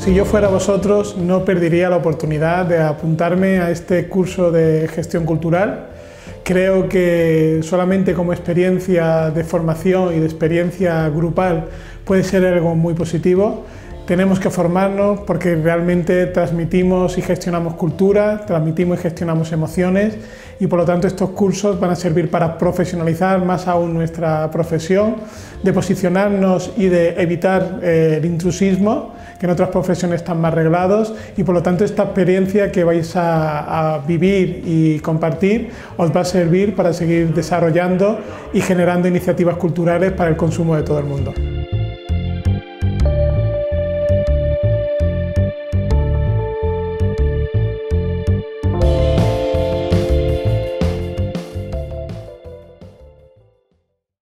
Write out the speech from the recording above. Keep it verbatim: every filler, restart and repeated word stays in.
Si yo fuera vosotros, no perdería la oportunidad de apuntarme a este curso de gestión cultural. Creo que solamente como experiencia de formación y de experiencia grupal puede ser algo muy positivo. Tenemos que formarnos porque realmente transmitimos y gestionamos cultura, transmitimos y gestionamos emociones y por lo tanto estos cursos van a servir para profesionalizar más aún nuestra profesión, de posicionarnos y de evitar eh, el intrusismo, que en otras profesiones están más reglados, y por lo tanto esta experiencia que vais a, a vivir y compartir os va a servir para seguir desarrollando y generando iniciativas culturales para el consumo de todo el mundo.